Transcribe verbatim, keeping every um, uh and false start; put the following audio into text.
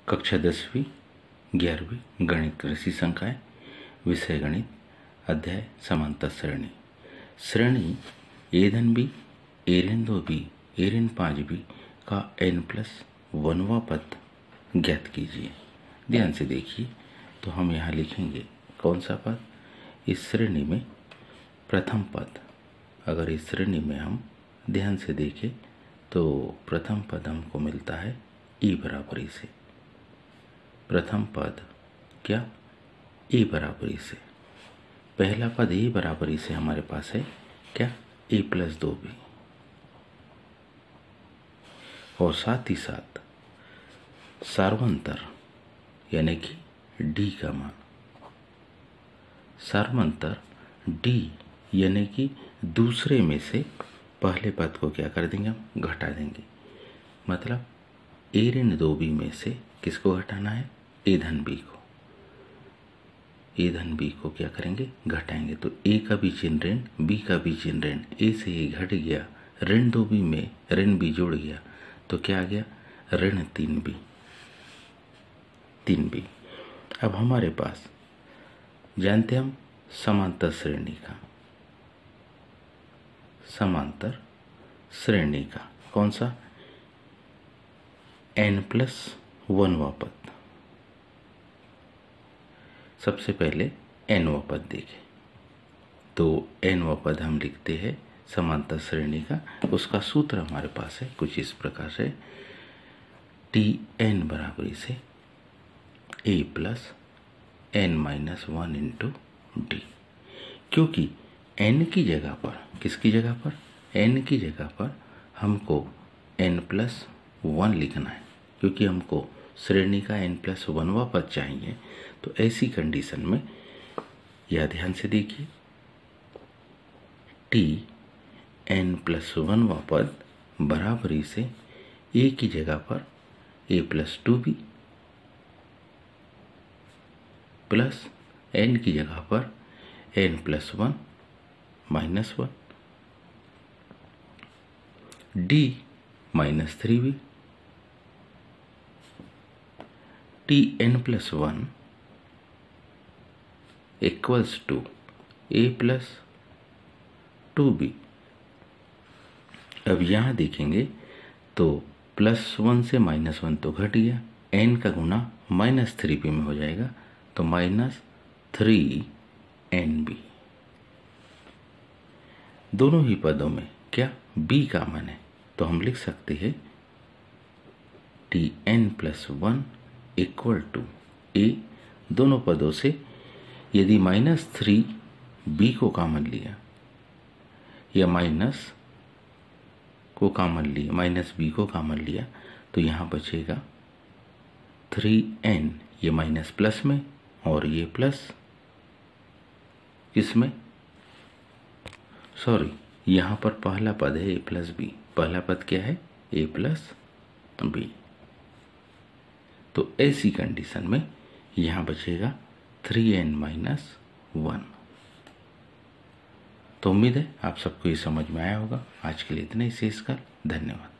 कक्षा दसवीं ग्यारहवीं गणित कृषि संकाय विषय गणित अध्याय समांतर श्रेणी। श्रेणी ए धन बी ए ऋण दो बी ए ऋण पाँच बी का एन प्लस वनवा पद ज्ञात कीजिए। ध्यान से देखिए तो हम यहाँ लिखेंगे कौन सा पद। इस श्रेणी में प्रथम पद, अगर इस श्रेणी में हम ध्यान से देखें तो प्रथम पद हमको मिलता है ए बराबरी से। प्रथम पद क्या? ए बराबरी से। पहला पद ए बराबरी से हमारे पास है क्या? ए प्लस दो बी। और साथ ही साथ सार्वंतर यानी कि डी का मान, सार्वंतर डी यानी कि दूसरे में से पहले पद को क्या कर देंगे? हम घटा देंगे। मतलब ए ऋण दो बी में से किसको घटाना है? ए धन बी को। ए धन बी को क्या करेंगे? घटाएंगे। तो ए का भी चिन्ह ऋण, बी का भी चिन्ह ऋण, ए से ए घट गया, ऋण दो बी में ऋण बी जुड़ गया तो क्या आ गया? ऋण तीन बी। तीन बी। अब हमारे पास जानते हम समांतर श्रेणी का, समांतर श्रेणी का कौन सा? एन प्लस वनवा पद। सबसे पहले एनवा पद देखें तो एनवा पद हम लिखते हैं समांतर श्रेणी का। उसका सूत्र हमारे पास है कुछ इस प्रकार से, टी एन बराबरी से A plus N minus one into D. क्योंकि एन की जगह पर, किसकी जगह पर? एन की जगह पर हमको एन प्लस वन लिखना है, क्योंकि हमको श्रेणी का एन प्लस वनवा पद चाहिए। तो ऐसी कंडीशन में यह ध्यान से देखिए, टी एन प्लस वनवा पद बराबरी से ए की जगह पर A plus two B plus N की जगह पर N plus one minus one, D minus three B. T N plus one equals to A plus two B. अब यहाँ देखेंगे तो प्लस वन से माइनस वन तो घट गया, एन का गुना माइनस थ्री बी में हो जाएगा तो माइनस थ्री एन बी। दोनों ही पदों में क्या बी कॉमन है तो हम लिख सकते हैं T N plus one equal to A. दोनों पदों से यदि माइनस थ्री बी को कॉमन लिया या माइनस को कॉमन लिया, माइनस बी को कॉमन लिया तो यहाँ बचेगा थ्री एन, ये माइनस प्लस में और ये प्लस किसमें? सॉरी, यहाँ पर पहला पद है ए प्लस बी। पहला पद क्या है? A plus B. तो ऐसी कंडीशन में यहाँ बचेगा थ्री एन माइनस वन। तो उम्मीद है आप सबको ये समझ में आया होगा। आज के लिए इतना ही शेष कर, धन्यवाद।